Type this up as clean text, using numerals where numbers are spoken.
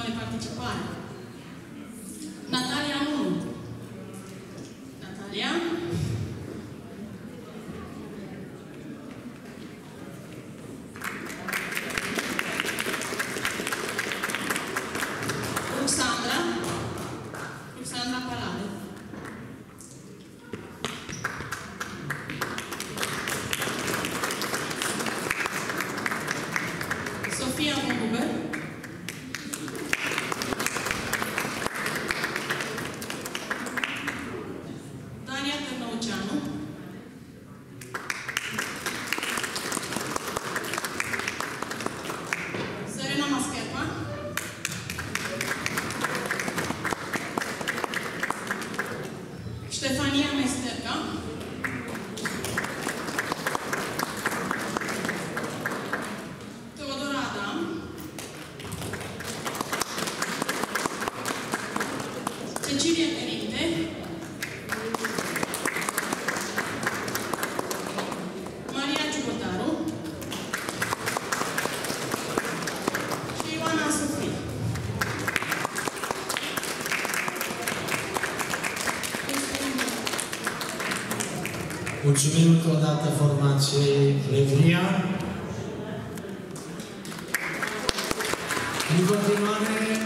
formă de participare. Natalia 1. Natalia. Ruxandra. Ruxandra Palade. Sofia Moguber. Daria Ternăuceanu. Serena Maschepa. Ștefania Mesterca. Teodora Adam. Cecilia Perinte. Maria Ciubotaru. Și Ioana Sofie. Mulțumim încă o dată formației Levria. În continuare,